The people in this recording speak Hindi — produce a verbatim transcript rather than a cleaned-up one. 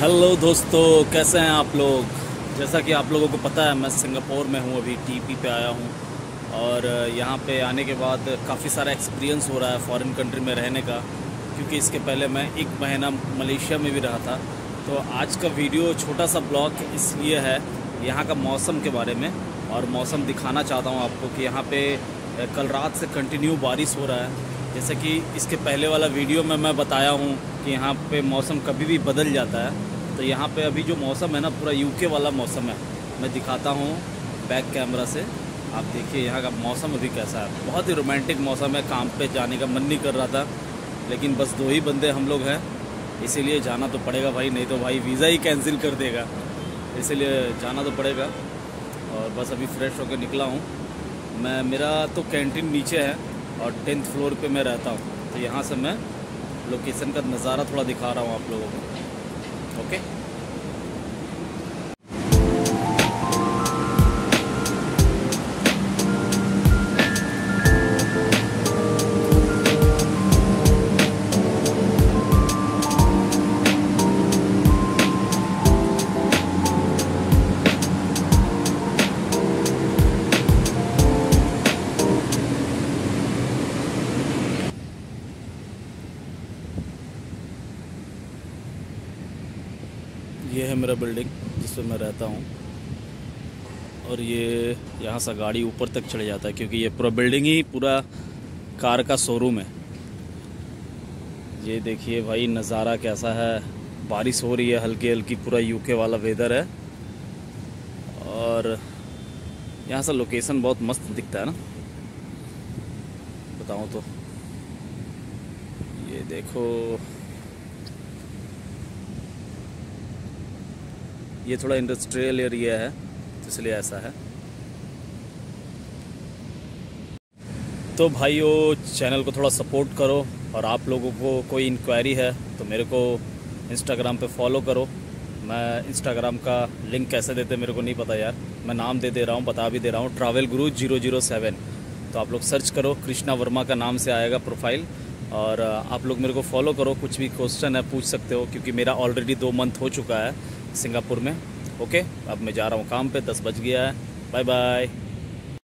हेलो दोस्तों, कैसे हैं आप लोग। जैसा कि आप लोगों को पता है, मैं सिंगापुर में हूँ, अभी टीपी पे आया हूँ। और यहाँ पे आने के बाद काफ़ी सारा एक्सपीरियंस हो रहा है फॉरेन कंट्री में रहने का, क्योंकि इसके पहले मैं एक महीना मलेशिया में भी रहा था। तो आज का वीडियो छोटा सा ब्लॉग इसलिए है यहाँ का मौसम के बारे में, और मौसम दिखाना चाहता हूँ आपको कि यहाँ पे कल रात से कंटिन्यू बारिश हो रहा है। जैसे कि इसके पहले वाला वीडियो में मैं बताया हूँ कि यहाँ पे मौसम कभी भी बदल जाता है। तो यहाँ पे अभी जो मौसम है ना, पूरा यूके वाला मौसम है। मैं दिखाता हूँ बैक कैमरा से, आप देखिए यहाँ का मौसम अभी कैसा है। बहुत ही रोमांटिक मौसम है। काम पे जाने का मन नहीं कर रहा था, लेकिन बस दो ही बंदे हम लोग हैं, इसीलिए जाना तो पड़ेगा भाई, नहीं तो भाई वीज़ा ही कैंसिल कर देगा, इसीलिए जाना तो पड़ेगा। और बस अभी फ्रेश होकर निकला हूँ मैं। मेरा तो कैंटीन नीचे है और टेंथ फ्लोर पे मैं रहता हूँ। तो यहाँ से मैं लोकेशन का नज़ारा थोड़ा दिखा रहा हूँ आप लोगों को। ओके, ये है मेरा बिल्डिंग जिसमें मैं रहता हूँ। और ये यहाँ से गाड़ी ऊपर तक चले जाता है, क्योंकि ये पूरा बिल्डिंग ही पूरा कार का शोरूम है। ये देखिए भाई नज़ारा कैसा है। बारिश हो रही है हल्की हल्की, पूरा यूके वाला वेदर है। और यहाँ से लोकेशन बहुत मस्त दिखता है ना, बताऊँ तो। ये देखो, ये थोड़ा इंडस्ट्रियल एरिया है, तो इसलिए ऐसा है। तो भाइयों, चैनल को थोड़ा सपोर्ट करो, और आप लोगों को कोई इंक्वायरी है तो मेरे को इंस्टाग्राम पे फॉलो करो। मैं इंस्टाग्राम का लिंक कैसे देते मेरे को नहीं पता यार, मैं नाम दे दे रहा हूँ, बता भी दे रहा हूँ, ट्रैवल गुरु ज़ीरो ज़ीरो सेवन। तो आप लोग सर्च करो, कृष्णा वर्मा का नाम से आएगा प्रोफाइल। और आप लोग मेरे को फॉलो करो, कुछ भी क्वेश्चन है पूछ सकते हो, क्योंकि मेरा ऑलरेडी दो मंथ हो चुका है सिंगापुर में। ओके, अब मैं जा रहा हूँ काम पे, दस बज गया है। Bye bye.